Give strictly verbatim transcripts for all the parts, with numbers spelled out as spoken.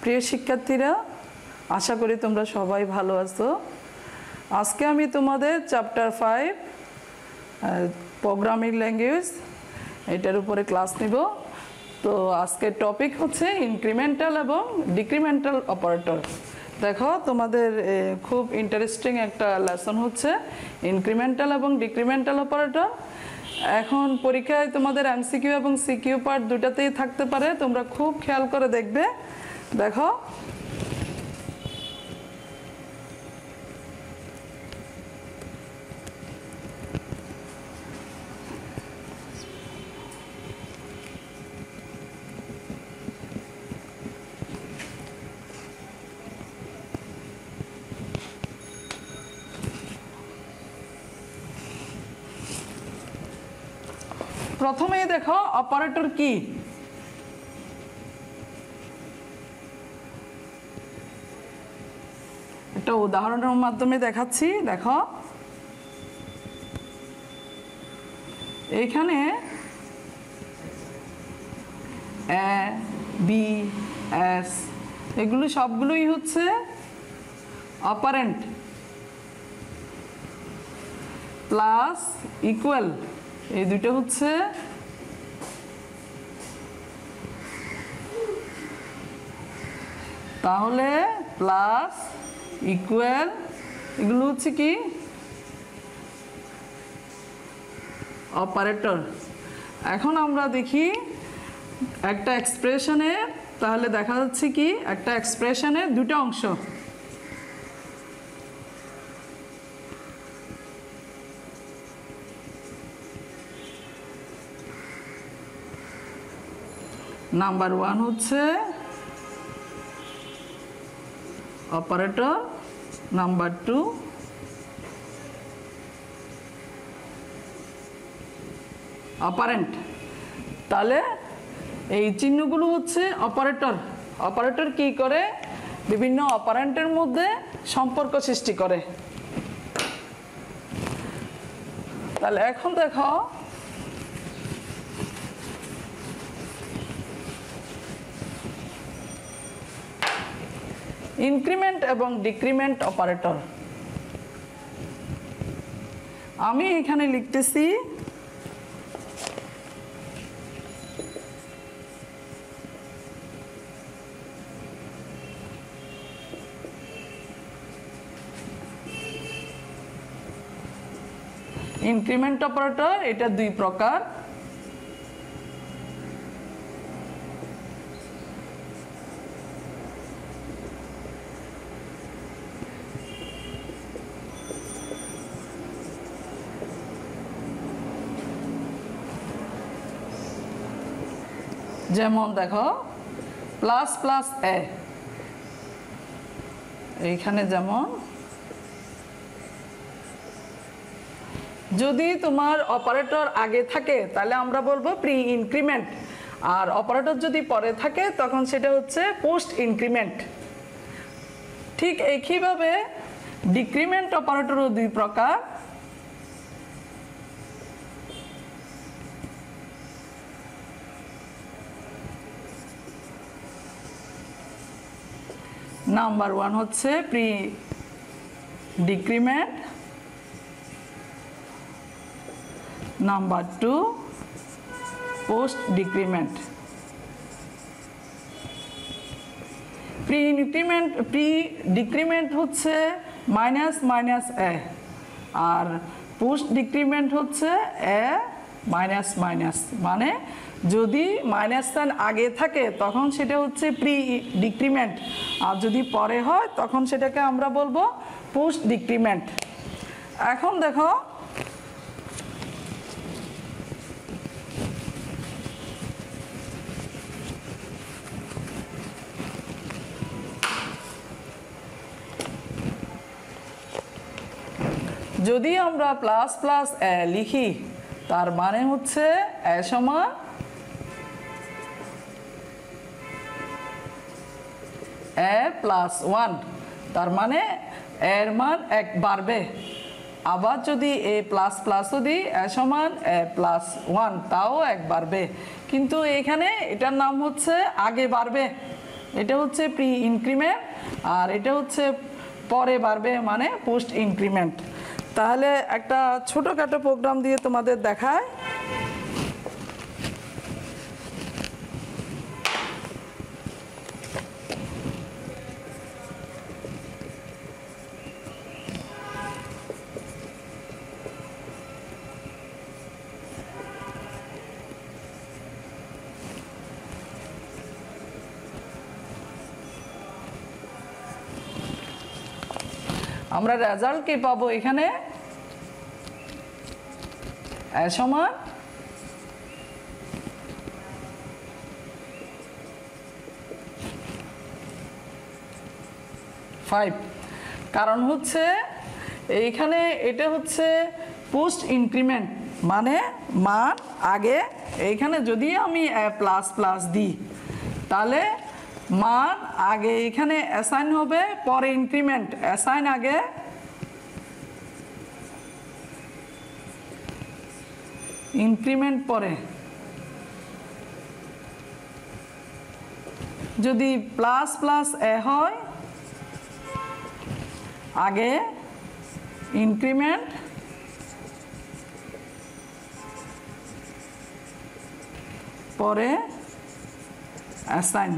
প্রিয় শিক্ষার্থীরা, আশা করি তোমরা সবাই ভালো আছো। আজকে আমি তোমাদের চ্যাপ্টার ফাইভ প্রোগ্রামিং ল্যাঙ্গুয়েজ এটার উপরে ক্লাস নিব। তো আজকের টপিক হচ্ছে ইনক্রিমেন্টাল এবং ডিক্রিমেন্টাল অপারেটর। দেখো, তোমাদের খুব ইন্টারেস্টিং একটা লেসন হচ্ছে ইনক্রিমেন্টাল এবং ডিক্রিমেন্টাল অপারেটর। এখন পরীক্ষায় তোমাদের এমসিকিউ এবং সিকিউ পার্ট দুটাতেই থাকতে পারে, তোমরা খুব খেয়াল করে দেখবে। দেখো, প্রথমেই দেখো অপারেটর কি। একটা উদাহরণের মাধ্যমে দেখাচ্ছি। দেখো, এইখানে এ বি এস এগুলো সবগুলোই হচ্ছে অপারেন্ট। প্লাস ইকুয়াল এই দুটো হচ্ছে তাহলে প্লাস ইকুয়াল এগুলো হচ্ছে কি অপারেটর। এখন আমরা দেখি একটা এক্সপ্রেশনে, তাহলে দেখা যাচ্ছে কি একটা এক্সপ্রেশনে দুটো অংশ। নাম্বার ওয়ান হচ্ছে অপারেটর, নাম্বার টু অপারেন্ট। তাহলে এই চিহ্নগুলো হচ্ছে অপারেটর। অপারেটর কি করে? বিভিন্ন অপারেন্টের মধ্যে সম্পর্ক সৃষ্টি করে। তাহলে এখন দেখো, ইনক্রিমেন্ট এবং ডিক্রিমেন্ট অপারেটর। আমি এখানে লিখতেছি ইনক্রিমেন্ট অপারেটর, এটা দুই প্রকার। যেমন দেখো, প্লাস প্লাস এ, এইখানে যেমন যদি তোমার অপারেটর আগে থাকে তাহলে আমরা বলবো প্রি ইনক্রিমেন্ট, আর অপারেটর যদি পরে থাকে তখন সেটা হচ্ছে পোস্ট ইনক্রিমেন্ট। ঠিক একইভাবে ডিক্রিমেন্ট অপারেটরও দুই প্রকার। নাম্বার ওয়ান হচ্ছে pre decrement, number two post decrement. Pre increment pre decrement হচ্ছে মাইনাস মাইনাস এ, আর পোস্ট ডিক্রিমেন্ট হচ্ছে এ মাইনাস মাইনাস। মানে যদি মাইনাস সাইন আগে থাকে তখন সেটা হচ্ছে প্রি ডিক্রিমেন্ট, আর যদি পরে হয় তখন সেটাকে আমরা বলবো পোস্ট ডিক্রিমেন্ট। এখন দেখো, যদি আমরা প্লাস প্লাস এ লিখি তার মানে হচ্ছে এ সমান এ প্লাস ওয়ান, তার মানে এর মান এক বাড়বে। আবার যদি এ প্লাস প্লাসও দিই এ সমান এ প্লাস ওয়ান, তাও এক বাড়বে। কিন্তু এখানে এটার নাম হচ্ছে আগে বাড়বে, এটা হচ্ছে প্রি ইনক্রিমেন্ট আর এটা হচ্ছে পরে বাড়বে মানে পোস্ট ইনক্রিমেন্ট। তাহলে একটা ছোটোখাটো প্রোগ্রাম দিয়ে তোমাদের দেখায়। আমরা রেজাল্ট কি পাবো এখানে এ সমান ফাইভ। কারণ হচ্ছে এইখানে এটা হচ্ছে পোস্ট ইনক্রিমেন্ট মানে মান আগে, এইখানে যদি আমি প্লাস প্লাস দিই তাহলে মান আগে এখানে অ্যাসাইন হবে, পরে ইনক্রিমেন্ট। অ্যাসাইন আগে ইনক্রিমেন্ট পরে। যদি প্লাস প্লাস এ হয় আগে ইনক্রিমেন্ট পরে অ্যাসাইন।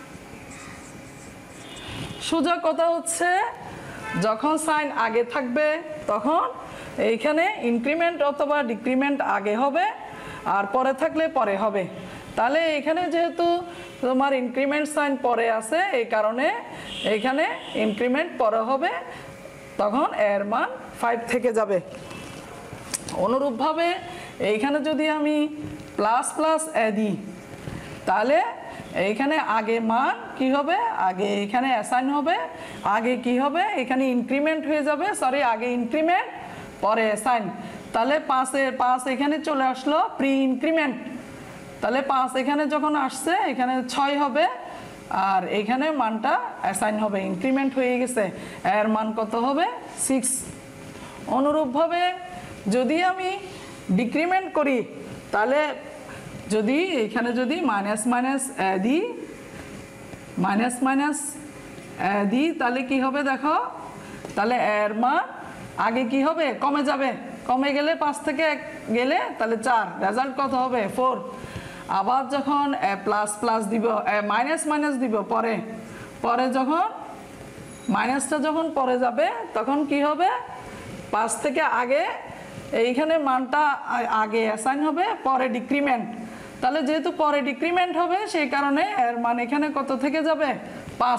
সোজা কথা হচ্ছে যখন সাইন আগে থাকবে তখন এইখানে ইনক্রিমেন্ট অথবা ডিক্রিমেন্ট আগে হবে আর পরে থাকলে পরে হবে। তাহলে এখানে যেহেতু তোমার ইনক্রিমেন্ট সাইন পরে আছে এই কারণে এইখানে ইনক্রিমেন্ট পরে হবে, তখন এর মান ফাইভ থেকে যাবে। অনুরূপভাবে এইখানে যদি আমি প্লাস প্লাস এ দিই তাহলে এইখানে আগে মান কি হবে, আগে এখানে অ্যাসাইন হবে, আগে কি হবে এখানে ইনক্রিমেন্ট হয়ে যাবে, সরি আগে ইনক্রিমেন্ট পরে অ্যাসাইন। তাহলে পাঁচের পাঁচ এখানে চলে আসলো প্রি ইনক্রিমেন্ট। তাহলে পাঁচ এখানে যখন আসছে এখানে ছয় হবে আর এখানে মানটা অ্যাসাইন হবে, ইনক্রিমেন্ট হয়ে গেছে, এর মান কত হবে সিক্স। অনুরূপভাবে যদি আমি ডিক্রিমেন্ট করি তাহলে যদি এখানে যদি মাইনাস মাইনাস দিই মাইনাস মাইনাস দিই তাহলে কি হবে দেখো, তাহলে এর মান আগে কি হবে কমে যাবে, কমে গেলে পাঁচ থেকে এক গেলে তাহলে চার, রেজাল্ট কত হবে ফোর। আবার যখন প্লাস প্লাস দিব মাইনাস মাইনাস দিব পরে পরে যখন মাইনাসটা যখন পরে যাবে তখন কি হবে, পাঁচ থেকে আগে এইখানে মানটা আগে অ্যাসাইন হবে পরে ডিক্রিমেন্ট। তাহলে যেহেতু পরে ডিক্রিমেন্ট হবে সেই কারণে এর মান এখানে কত থেকে যাবে পাঁচ।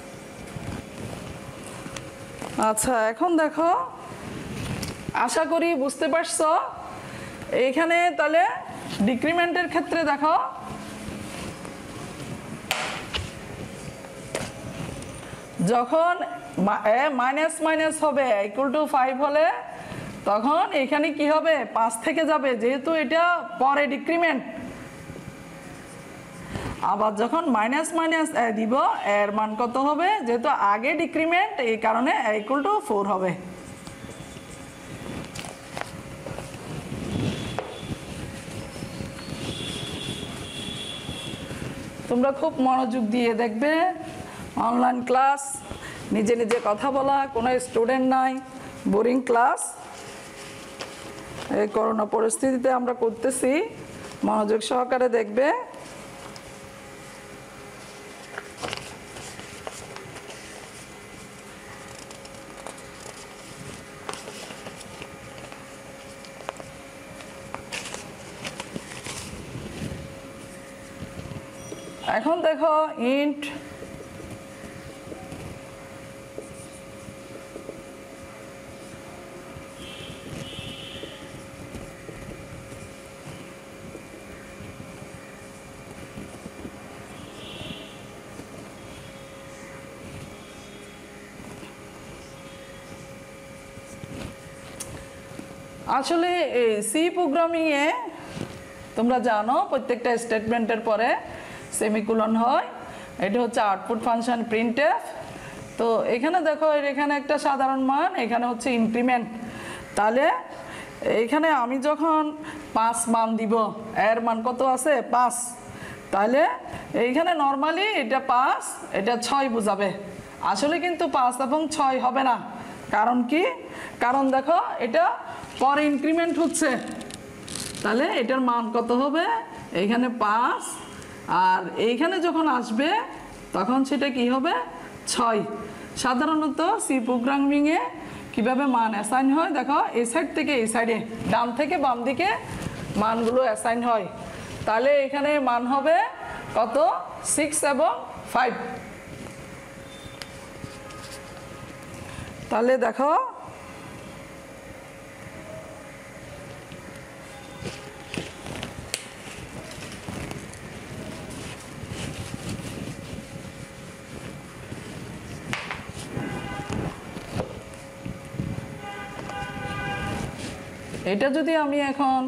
আচ্ছা এখন দেখো, আশা করি বুঝতে পারছো। এইখানে তাহলে ডিক্রিমেন্টের ক্ষেত্রে দেখো যখন মাইনাস মাইনাস হবে ইকুয়াল টু ফাইভ হলে তখন এখানে কি হবে পাঁচ থেকে যাবে, যেহেতু এটা পরে ডিক্রিমেন্ট। আবার যখন মাইনাস মাইনাস দিব এর মান কত হবে, যেহেতু আগে ডিক্রিমেন্ট এই কারণে ইকুয়াল টু ফোর হবে। তোমরা খুব মনোযোগ দিয়ে দেখবে, অনলাইন ক্লাস, নিজে নিজে কথা বলা, কোনো স্টুডেন্ট নাই, বোরিং ক্লাস এই করোনা পরিস্থিতিতে আমরা করতেছি, মনোযোগ সহকারে দেখবে। এখন দেখো ইন্ট আসলে এই সি প্রোগ্রামিংয়ে তোমরা জানো প্রত্যেকটা স্টেটমেন্টের পরে সেমিকোলন হয়, এটা হচ্ছে আউটপুট ফাংশন প্রিন্টএফ। তো এখানে দেখো এখানে একটা সাধারণ মান, এখানে হচ্ছে ইনক্রিমেন্ট। তাহলে এইখানে আমি যখন পাঁচ মান দিব, এর মান কত আছে পাঁচ, তাহলে এইখানে নর্মালি এটা পাঁচ এটা ছয় বোঝাবে, আসলে কিন্তু পাঁচ এবং ছয় হবে না। কারণ কি? কারণ দেখো এটা পরে ইনক্রিমেন্ট হচ্ছে, তাহলে এটার মান কত হবে? এইখানে পাঁচ, আর এইখানে যখন আসবে তখন সেটা কি হবে? ছয়। সাধারণত সি প্রোগ্রামিংয়ে কীভাবে মান অ্যাসাইন হয় দেখো, এই সাইড থেকে এই সাইডে, ডান থেকে বাম দিকে মানগুলো অ্যাসাইন হয়। তাহলে এখানে মান হবে কত? সিক্স এবং ফাইভ। তাহলে দেখো এটা যদি আমি এখন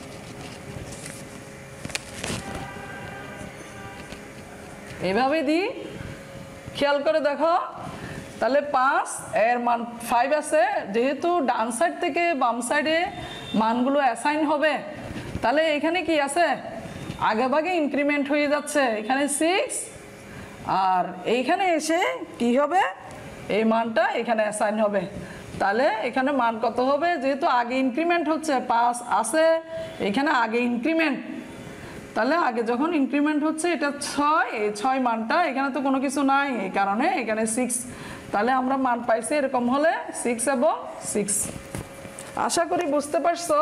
এভাবে দিই, খেয়াল করে দেখো, তাহলে পাঁচ এর মান ফাইভ আছে, যেহেতু ডান সাইড থেকে বাম সাইডে মানগুলো অ্যাসাইন হবে, তাহলে এখানে কি আছে? আগে ভাগে ইনক্রিমেন্ট হয়ে যাচ্ছে। এখানে সিক্স, আর এইখানে এসে কি হবে? এই মানটা এখানে অ্যাসাইন হবে। তাহলে এখানে মান কত হবে? যেহেতু আগে ইনক্রিমেন্ট হচ্ছে, পাঁচ আছে এখানে আগে ইনক্রিমেন্ট, তাহলে আগে যখন ইনক্রিমেন্ট হচ্ছে এটা ছয়, এই ছয় মানটা এখানে তো কোনো কিছু নাই, এই কারণে এখানে সিক্স। তাহলে আমরা মান পাইছি এরকম হলে সিক্স এবং সিক্স। আশা করি বুঝতে পারছো।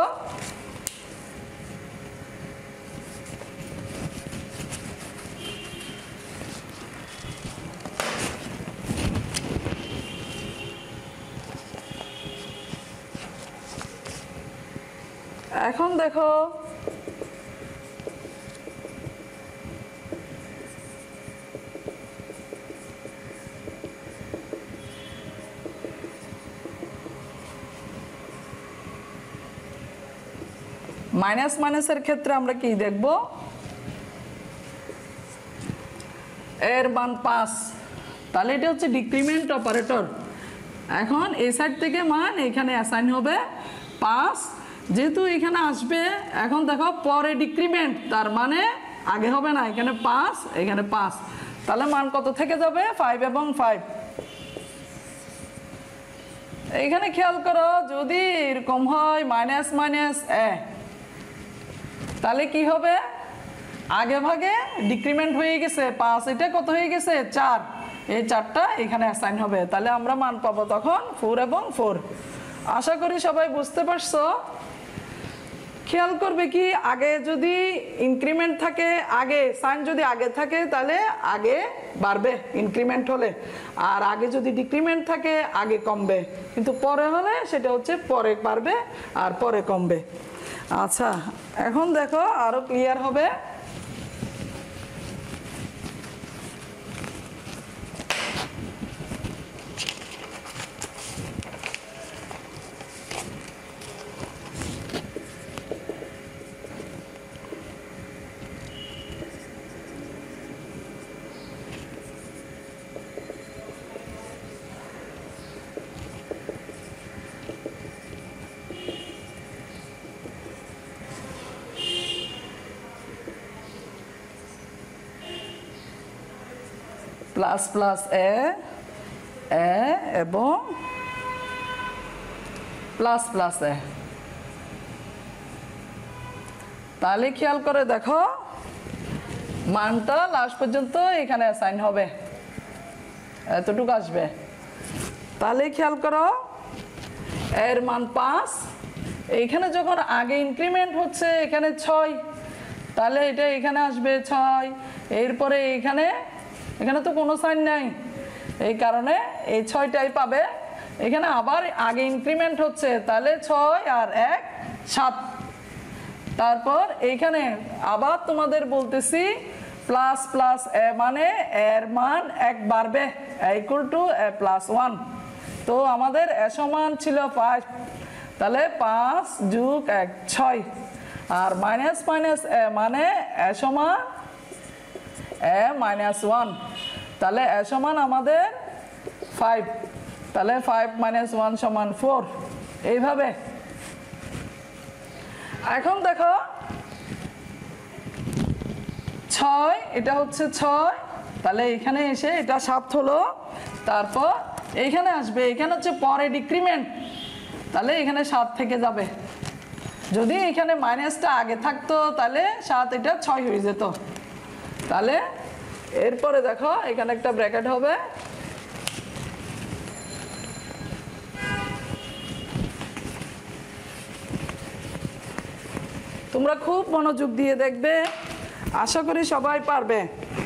এখন দেখো মাইনাস মাইনাসের ক্ষেত্রে আমরা কি দেখব? এর মান পাঁচ, তাহলে এটা হচ্ছে ডিক্রিমেন্ট অপারেটর। এখন এই সাইড থেকে মান এখানে অ্যাসাইন হবে পাঁচ, যেহেতু এখানে আসবে, এখন দেখো পরে ডিক্রিমেন্ট, তার মানে আগে হবে না, এখানে পাঁচ এখানে পাঁচ, তাহলে মান কত থেকে যাবে? ফাইভ এবং ফাইভ। এইখানে খেয়াল করো, যদি এরকম হয় মাইনাস মাইনাস এ, তাহলে কি হবে? আগে ভাগে ডিক্রিমেন্ট হয়ে গেছে পাঁচ, এটা কত হয়ে গেছে? চার, এই চারটা এখানে অ্যাসাইন হবে, তাহলে আমরা মান পাবো তখন ফোর এবং ফোর। আশা করি সবাই বুঝতে পারছো। খেয়াল করবে কি, আগে যদি ইনক্রিমেন্ট থাকে, আগে সাইন যদি আগে থাকে তাহলে আগে বাড়বে ইনক্রিমেন্ট হলে, আর আগে যদি ডিক্রিমেন্ট থাকে আগে কমবে, কিন্তু পরে হলে সেটা হচ্ছে পরে বাড়বে আর পরে কমবে। আচ্ছা, এখন দেখো আরো ক্লিয়ার হবে। প্লাস প্লাস এ এ এবং প্লাস প্লাস এ, তাহলে খেয়াল করে দেখো মানটা লাস্ট পর্যন্ত এখানে অ্যাসাইন হবে, এতটুকু আসবে। তাহলে খেয়াল করো এর মান পাঁচ, এইখানে যখন আগে ইনক্রিমেন্ট হচ্ছে এখানে ছয়, তাহলে এটা এখানে আসবে ছয়, এরপরে এখানে এখানে তো কোনো সাইন নাই, এই কারণে এই ছয়টাই পাবে। এখানে আবার আগে ইনক্রিমেন্ট হচ্ছে, তাহলে ছয় আর এক সাত। তারপর এইখানে আবার তোমাদের বলতেছি প্লাস প্লাস এ, মানে এর মান এক বাড়বে, equal to A plus one. তো আমাদের এ সমান ছিল পাঁচ, তাহলে পাঁচ যোগ এক ছয়, আর মাইনাস মাইনাস এ মানে এ সমান এ মাইনাস ওয়ান, তাহলে এ সমান আমাদের ফাইভ, তাহলে ফাইভ মাইনাস ওয়ান সমান ফোর, এইভাবে। এখন দেখো ছয়, এটা হচ্ছে ছয়, তাহলে এখানে এসে এটা সাত হলো। তারপর এইখানে আসবে, এখানে হচ্ছে পরে ডিক্রিমেন্ট, তাহলে এখানে সাত থেকে যাবে। যদি এখানে মাইনাসটা আগে থাকতো তাহলে সাত এটা ছয় হয়ে যেত। তাহলে এরপরে দেখো এখানে একটা ব্র্যাকেট হবে, তোমরা খুব মনোযোগ দিয়ে দেখবে, আশা করি সবাই পারবে।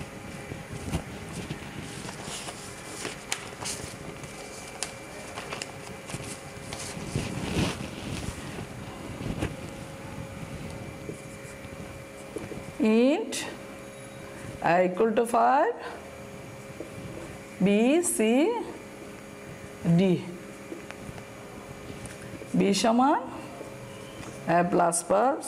int a equal to five, b c d, b সমান a plus plus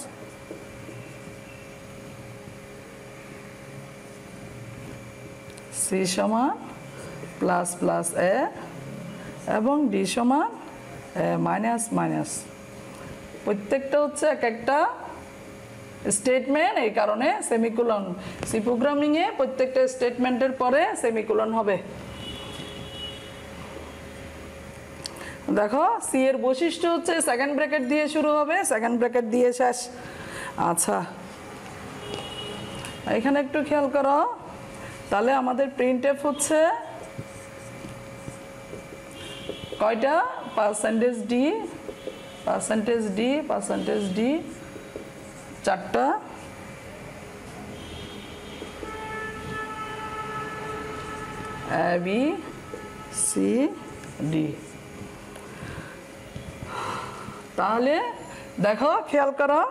c সমান প্লাস প্লাস এ এবং ডি সমান এ মাইনাস মাইনাস। প্রত্যেকটা হচ্ছে এক একটা স্টেটমেন্ট, এই কারণে সেমিকোলন। সি প্রোগ্রামিংয়ে প্রত্যেকটা স্টেটমেন্টের পরে সেমিকোলন হবে। দেখো সি এর বৈশিষ্ট্য হচ্ছে সেকেন্ড ব্র্যাকেট দিয়ে শুরু হবে, সেকেন্ড ব্র্যাকেট দিয়ে শেষ। আচ্ছা, এখানে একটু খেয়াল করো, তাহলে আমাদের প্রিন্টএফ হচ্ছে কয়টা? Percentage D, percentage D, percentage D চারটা, এ বি সি ডি। তাহলে দেখো খেয়াল করো,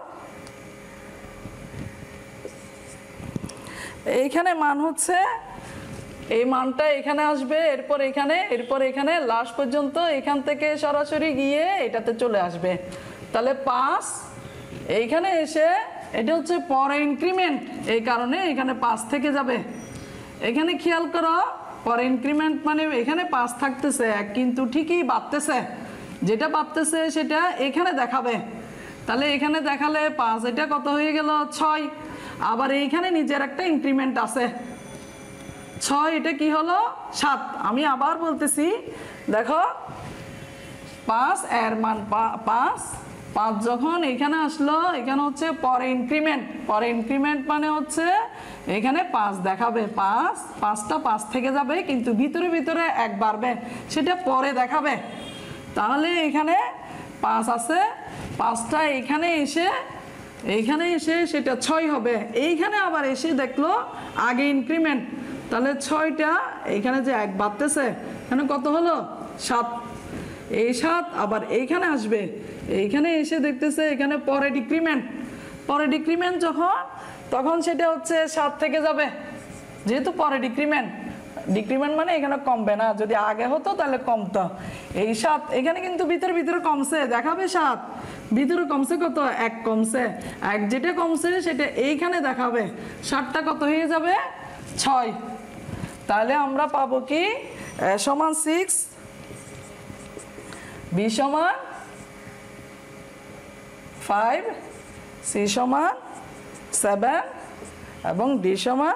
এইখানে মান হচ্ছে, এই মানটা এখানে আসবে, এরপর এখানে, এরপর এখানে, লাস্ট পর্যন্ত এখান থেকে সরাসরি গিয়ে এটাতে চলে আসবে। তাহলে পাঁচ এইখানে এসে এটা হচ্ছে পরে ইনক্রিমেন্ট, এই কারণে এখানে পাঁচ থেকে যাবে। এখানে খেয়াল করো, পরে ইনক্রিমেন্ট মানে এখানে পাঁচ থাকতেছে এক, কিন্তু ঠিকই বাড়তেছে, যেটা বাড়তেছে সেটা এখানে দেখাবে। তাহলে এখানে দেখালে পাঁচ, এটা কত হয়ে গেল? ছয়। আবার এইখানে নিজের একটা ইনক্রিমেন্ট আছে ছয়, এটা কি হলো? সাত। আমি আবার বলতেছি, দেখো পাঁচ এর মান পাঁচ, পাঁচ যখন এখানে আসলো, এখানে হচ্ছে পরে ইনক্রিমেন্ট, পরে ইনক্রিমেন্ট মানে হচ্ছে এখানে পাঁচ দেখাবে, পাঁচ, পাঁচটা পাঁচ থেকে যাবে, কিন্তু ভিতরে ভিতরে এক বাড়বে, সেটা পরে দেখাবে। তাহলে এখানে পাঁচ আছে, পাঁচটা এখানে এসে, এইখানে এসে সেটা ছয় হবে। এইখানে আবার এসে দেখলো আগে ইনক্রিমেন্ট, তাহলে ছয়টা এইখানে যে এক বাড়তেছে, এখানে কত হলো? সাত। এই সাত আবার এইখানে আসবে, এইখানে এসে দেখতেছে এখানে পরে ডিক্রিমেন্ট, পরে ডিক্রিমেন্ট যখন, তখন সেটা হচ্ছে সাত থেকে যাবে, যেহেতু পরে ডিক্রিমেন্ট, ডিক্রিমেন্ট মানে এখানে কমবে না, যদি আগে হতো তাহলে কমতো। এই সাত এখানে কিন্তু ভিতরে ভিতরে কমছে, দেখাবে সাত, ভিতরে কমছে কত? এক কমছে, এক যেটা কমছে সেটা এইখানে দেখাবে, সাতটা কত হয়ে যাবে? ছয়। তাহলে আমরা পাবো কি? এ সমান সিক্স, বি সমান ফাইভ, সি সমান সেভেন এবং ডি সমান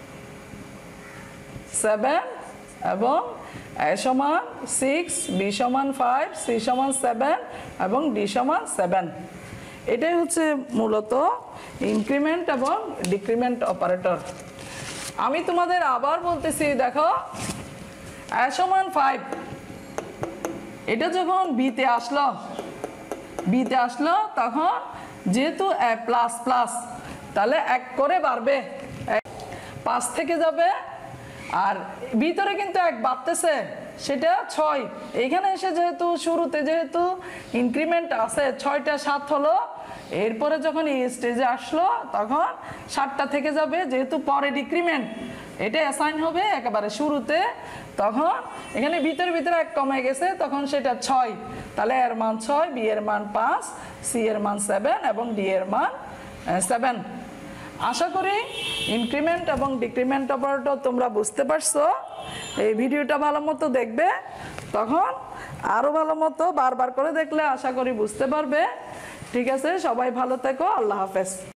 সেভেন এবং এ সমান সিক্স, বি সমান ফাইভ, সি সমান সেভেন এবং ডি সমান সেভেন। এটাই হচ্ছে মূলত ইনক্রিমেন্ট এবং ডিক্রিমেন্ট অপারেটর। আমি তোমাদের আবার বলতেছি, দেখো এ সমান ফাইভ, এটা যখন বিতে আসলো, বিতে আসলো তখন যেহেতু এ প্লাস প্লাস, তাহলে এক করে বাড়বে, পাঁচ থেকে যাবে, আর ভিতরে কিন্তু এক বাড়তেছে, সেটা ছয়। এইখানে এসে যেহেতু শুরুতে যেহেতু ইনক্রিমেন্ট আছে, ছয়টা সাত হলো, এরপরে যখন এই স্টেজে আসলো তখন সাতটা থেকে যাবে, যেহেতু পরে ডিক্রিমেন্ট, এটা অ্যাসাইন হবে একেবারে শুরুতে, তখন এখানে ভিতরে ভিতরে এক কমে গেছে, তখন সেটা ছয়। তাহলে এর মান ছয়, বি এর মান পাঁচ, সি এর মান সেভেন এবং ডি এর মান সেভেন। আশা করি ইনক্রিমেন্ট এবং ডিক্রিমেন্ট অপারেটর তোমরা বুঝতে পারছো। এই ভিডিওটা ভালো মতো দেখবে, তখন আরও ভালো মতো বারবার করে দেখলে আশা করি বুঝতে পারবে। ঠিক আছে, সবাই ভালো থেকো, আল্লাহ হাফেজ।